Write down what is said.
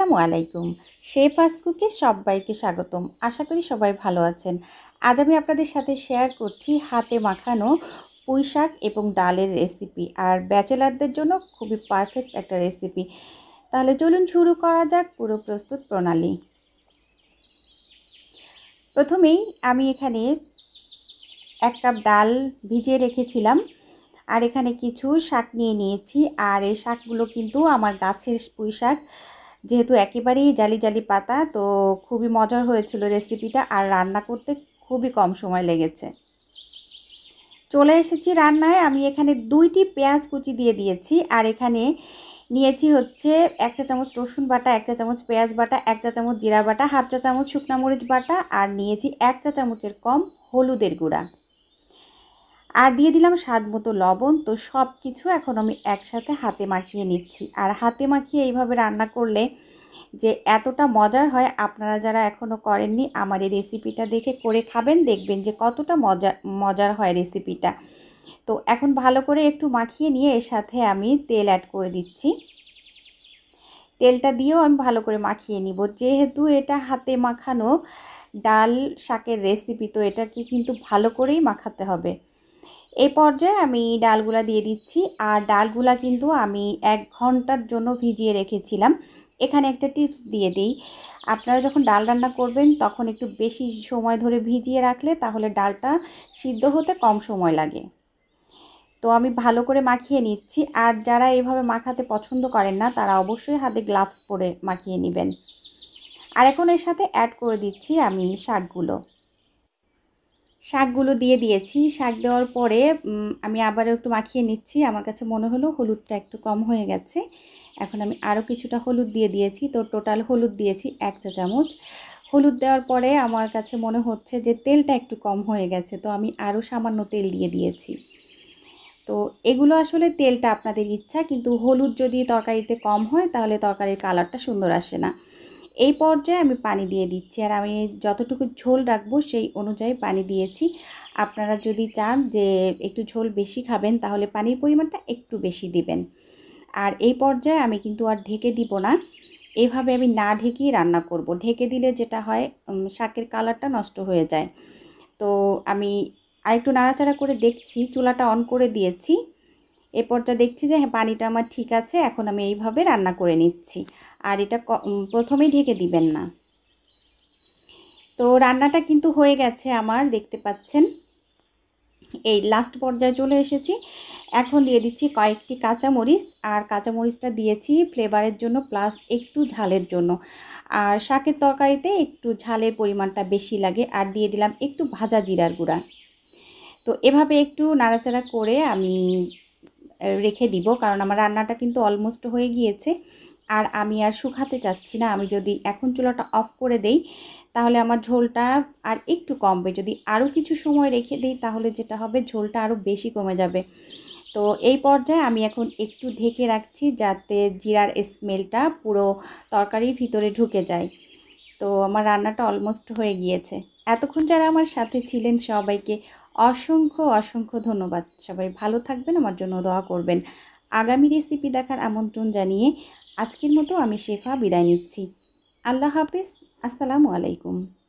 আসসালামু আলাইকুম। শেফাস কুকে সবাইকে স্বাগতম। আশা করি সবাই ভালো আছেন। আজ আমি আপনাদের সাথে শেয়ার করছি হাতে মাখানো পুঁই শাক এবং ডালের রেসিপি, আর ব্যাচেলারদের জন্য খুবই পারফেক্ট একটা রেসিপি। তাহলে চলুন শুরু করা যাক পুরো প্রস্তুত প্রণালী। প্রথমেই আমি এখানে 1 কাপ ডাল ভিজিয়ে রেখেছিলাম, আর এখানে কিছু শাক নিয়ে নিয়েছি। আর এই শাকগুলো কিন্তু আমার গাছের পুঁই শাক, যেহেতু একেবারেই জালি জালি পাতা, তো খুবই মজার হয়েছিল রেসিপিটা, আর রান্না করতে খুবই কম সময় লেগেছে। চলে এসেছি রান্নায়। আমি এখানে 2টি পেঁয়াজ কুচি দিয়ে দিয়েছি, আর এখানে নিয়েছি হচ্ছে 1 চা চামচ রসুন বাটা, 1 চা চামচ পেঁয়াজ বাটা, 1 চা চামচ জিরা বাটা, 1/2 চা চামচ শুকনো মরিচ বাটা, আর নিয়েছি 1 চা চামচের কম হলুদের গুঁড়া, আর দিয়ে দিলাম স্বাদ মতো লবণ। তো সব কিছু এখন আমি একসাথে হাতে মাখিয়ে নিচ্ছি। আর হাতে মাখিয়ে এইভাবে রান্না করলে যে এতটা মজার হয়, আপনারা যারা এখনও করেননি আমার এই রেসিপিটা দেখে করে খাবেন, দেখবেন যে কতটা মজার হয় রেসিপিটা। তো এখন ভালো করে একটু মাখিয়ে নিয়ে এর সাথে আমি তেল অ্যাড করে দিচ্ছি। তেলটা দিয়েও আমি ভালো করে মাখিয়ে নিব। যেহেতু এটা হাতে মাখানো ডাল শাকের রেসিপি, তো এটাকে কিন্তু ভালো করেই মাখাতে হবে। এই পর্যায়ে আমি ডালগুলা দিয়ে দিচ্ছি। আর ডালগুলা কিন্তু আমি 1 ঘন্টার জন্য ভিজিয়ে রেখেছিলাম। এখানে একটা টিপস দিয়ে দিই, আপনারা যখন ডাল রান্না করবেন তখন একটু বেশি সময় ধরে ভিজিয়ে রাখলে তাহলে ডালটা সিদ্ধ হতে কম সময় লাগে। তো আমি ভালো করে মাখিয়ে নিচ্ছি। আর যারা এইভাবে মাখাতে পছন্দ করেন না তারা অবশ্যই হাতে গ্লাভস পরে মাখিয়ে নেবেন। আর এখন এর সাথে অ্যাড করে দিচ্ছি আমি শাকগুলো দিয়ে দিয়েছি। শাক দেওয়ার পরে আমি আবারও একটু মাখিয়ে নিচ্ছি। আমার কাছে মনে হলো হলুদটা একটু কম হয়ে গেছে। এখন আমি আরও কিছুটা হলুদ দিয়ে দিয়েছি। তো টোটাল হলুদ দিয়েছি 1 চা চামচ। হলুদ দেওয়ার পরে আমার কাছে মনে হচ্ছে যে তেলটা একটু কম হয়ে গেছে, তো আমি আরও সামান্য তেল দিয়ে দিয়েছি। তো এগুলো আসলে তেলটা আপনাদের ইচ্ছা, কিন্তু হলুদ যদি তরকারিতে কম হয় তাহলে তরকারির কালারটা সুন্দর আসে না। এই পর্যায়ে আমি পানি দিয়ে দিচ্ছি, আর আমি যতটুকু ঝোল রাখবো সেই অনুযায়ী পানি দিয়েছি। আপনারা যদি চান যে একটু ঝোল বেশি খাবেন তাহলে পানির পরিমাণটা একটু বেশি দিবেন। আর এই পর্যায়ে আমি কিন্তু আর ঢেকে দিব না, এইভাবে আমি না ঢেকেই রান্না করব। ঢেকে দিলে যেটা হয় শাকের কালারটা নষ্ট হয়ে যায়। তো আমি আরেকটু নাড়াচাড়া করে দেখছি, চুলাটা অন করে দিয়েছি। এ পর্যায়ে দেখছি যে হ্যাঁ পানিটা আমার ঠিক আছে। এখন আমি এইভাবে রান্না করে নিচ্ছি, আর এটা প্রথমেই ঢেকে দিবেন না। তো রান্নাটা কিন্তু হয়ে গেছে আমার, দেখতে পাচ্ছেন। এই লাস্ট পর্যায়ে চলে এসেছি। এখন দিয়ে দিচ্ছি কয়েকটি কাঁচামরিচ, আর কাঁচামরিচটা দিয়েছি ফ্লেভারের জন্য প্লাস একটু ঝালের জন্য। আর শাকের তরকারিতে একটু ঝালের পরিমাণটা বেশি লাগে। আর দিয়ে দিলাম একটু ভাজা জিরার গুঁড়া। তো এভাবে একটু নাড়াচাড়া করে আমি রেখে দিব, কারণ আমার রান্নাটা কিন্তু অলমোস্ট হয়ে গিয়েছে। আর আমি আর শুকাতে চাচ্ছি না। আমি যদি এখন চুলাটা অফ করে দেই তাহলে আমার ঝোলটা আর একটু কমবে। যদি আরও কিছু সময় রেখে দিই তাহলে যেটা হবে ঝোলটা আরও বেশি কমে যাবে। তো এই পর্যায়ে আমি এখন একটু ঢেকে রাখছি যাতে জিরার স্মেলটা পুরো তরকারির ভিতরে ঢুকে যায়। তো আমার রান্নাটা অলমোস্ট হয়ে গিয়েছে। এতক্ষণ যারা আমার সাথে ছিলেন সবাইকে অসংখ্য অসংখ্য ধন্যবাদ। সবাই ভালো থাকবেন, আমার জন্য দোয়া করবেন। আগামী রেসিপি দেখার আমন্ত্রণ জানিয়ে আজকের মতো আমি শেফা বিদায় নিচ্ছি। আল্লাহ হাফেজ। আসসালামু আলাইকুম।